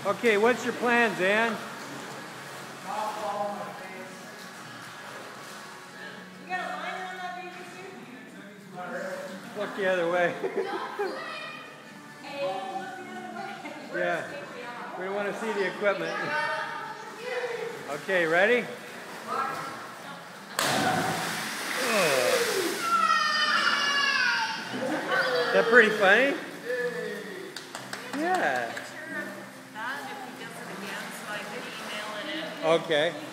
Okay, what's your plan, Zan? You got a liner on that baby suit? Look the other way. Yeah, we don't want to see the equipment. Okay, ready? Is that pretty funny? Yeah. That if he does it again, so I could email it in. Okay.